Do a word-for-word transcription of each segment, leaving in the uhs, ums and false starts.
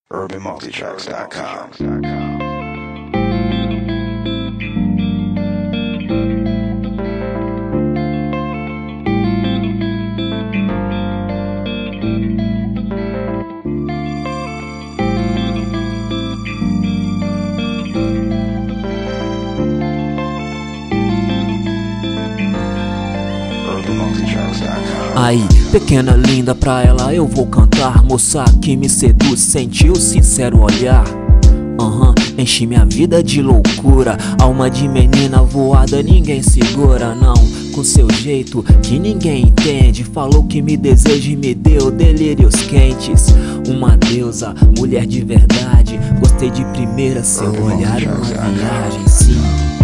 urban multitracks dot com. Aí, pequena linda, pra ela eu vou cantar. Moça que me seduz, sentiu sincero olhar. Aham, uhum, enche minha vida de loucura. Alma de menina voada, ninguém segura, não. Com seu jeito que ninguém entende. Falou que me deseja e me deu delírios quentes. Uma deusa, mulher de verdade. Gostei de primeira, seu olhar uma viagem, sim.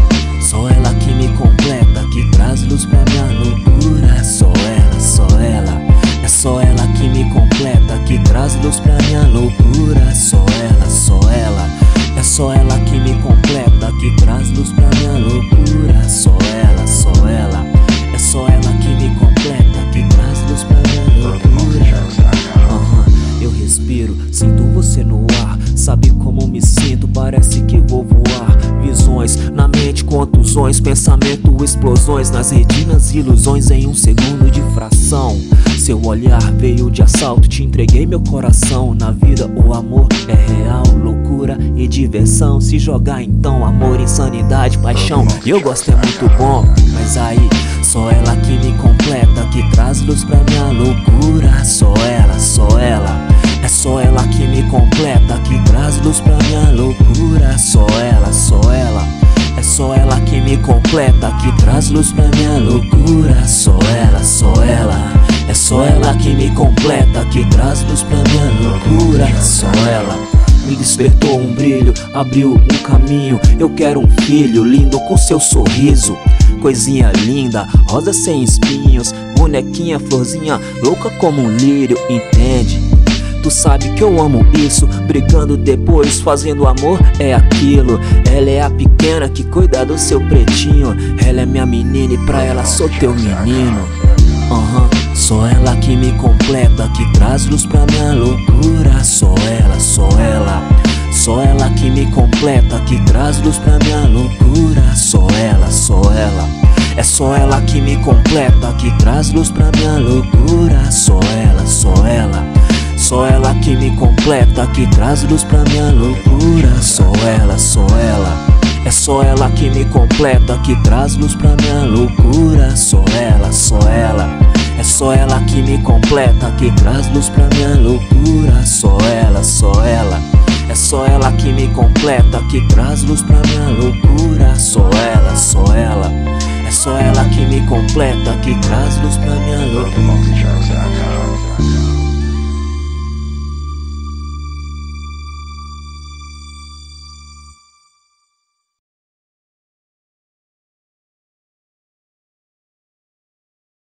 Só ela que me completa, que traz luz pra minha loucura. Só ela, só ela, é só ela que me completa, que traz luz pra minha loucura. Só ela, só ela, é só ela que me completa, que traz luz pra minha loucura. Só ela, só ela, é só ela que me completa, que traz luz pra minha loucura. Aham, eu respiro, sinto você no ar. Sabe como me sinto? Parece que vou voar. Visões na mente, contusões, pensamento, explosões nas retinas, ilusões em um segundo de fração. Seu olhar veio de assalto, te entreguei meu coração. Na vida o amor é real, loucura e diversão. Se jogar então, amor, insanidade, paixão. Eu gosto é muito bom, mas aí só ela que me completa, que traz luz pra minha loucura. Só ela, só ela, é só ela que me completa, que traz luz pra minha loucura. Só ela, só ela, é só ela que me completa, que traz luz pra minha loucura. Só ela, só ela, é só ela que me completa, que traz luz pra minha loucura. Só ela me despertou um brilho, abriu um caminho. Eu quero um filho lindo com seu sorriso, coisinha linda, rosa sem espinhos, bonequinha, florzinha, louca como um lírio, entende? Tu sabe que eu amo isso, brigando depois, fazendo amor é aquilo. Ela é a pequena que cuida do seu pretinho. Ela é minha menina e pra ela sou teu menino. Aham, uhum. Só ela que me completa, que traz luz pra minha loucura. Só ela, só ela, só ela que me completa, que traz luz pra minha loucura. Só ela, só ela, é só ela que me completa, que traz luz pra minha loucura. Só ela, só ela, só ela que me completa, que traz luz pra minha loucura. Só ela, só ela, é só ela que me completa, que traz luz pra minha loucura. Só ela, só ela, é só ela que me completa, que traz luz pra minha loucura. Só ela, só ela, é só ela que me completa, que traz luz pra minha loucura. Só ela, só ela, é só ela que me completa, que traz luz pra minha loucura.